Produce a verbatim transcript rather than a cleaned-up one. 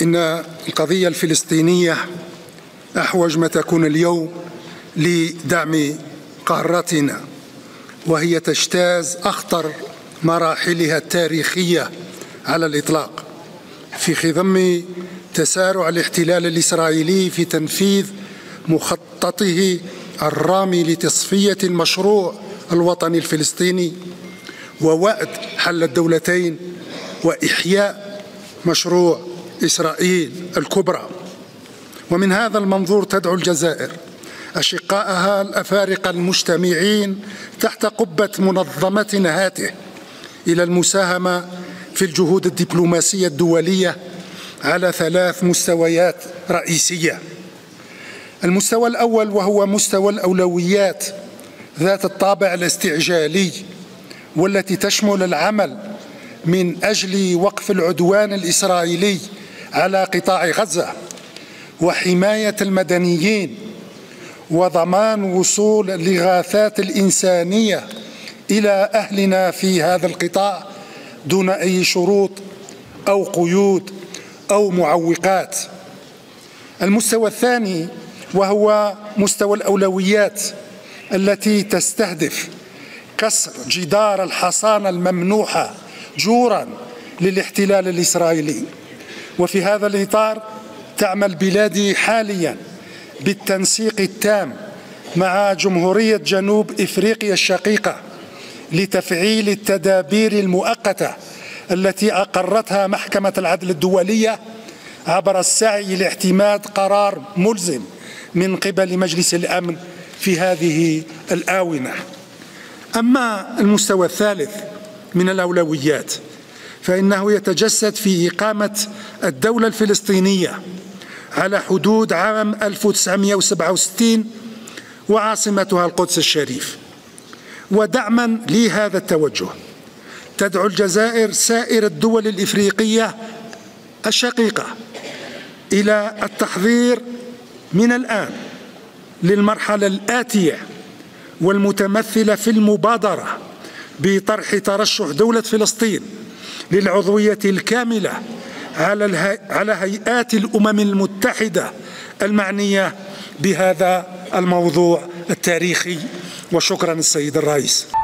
إن القضية الفلسطينية أحوج ما تكون اليوم لدعم قارتنا، وهي تجتاز أخطر مراحلها التاريخية على الإطلاق في خضم تسارع الاحتلال الإسرائيلي في تنفيذ مخططه الرامي لتصفية المشروع الوطني الفلسطيني ووأد حل الدولتين وإحياء مشروع إسرائيل الكبرى. ومن هذا المنظور تدعو الجزائر أشقائها الأفارقة المجتمعين تحت قبة منظمتنا هاته إلى المساهمة في الجهود الدبلوماسية الدولية على ثلاث مستويات رئيسية. المستوى الأول وهو مستوى الأولويات ذات الطابع الاستعجالي، والتي تشمل العمل من أجل وقف العدوان الإسرائيلي على قطاع غزة وحماية المدنيين وضمان وصول الإغاثات الإنسانية إلى أهلنا في هذا القطاع دون أي شروط أو قيود أو معوقات. المستوى الثاني وهو مستوى الأولويات التي تستهدف كسر جدار الحصانة الممنوحة جورا للاحتلال الإسرائيلي. وفي هذا الإطار تعمل بلادي حاليا بالتنسيق التام مع جمهورية جنوب إفريقيا الشقيقة لتفعيل التدابير المؤقتة التي أقرتها محكمة العدل الدولية عبر السعي لاعتماد قرار ملزم من قبل مجلس الأمن في هذه الآونة. أما المستوى الثالث من الأولويات فإنه يتجسد في إقامة الدولة الفلسطينية على حدود عام ألف وتسعمائة وسبعة وستين وعاصمتها القدس الشريف. ودعما لهذا التوجه تدعو الجزائر سائر الدول الإفريقية الشقيقة إلى التحضير من الآن للمرحلة الآتية والمتمثلة في المبادرة بطرح ترشح دولة فلسطين للعضوية الكاملة على على هيئات الأمم المتحدة المعنية بهذا الموضوع التاريخي. وشكرا السيد الرئيس.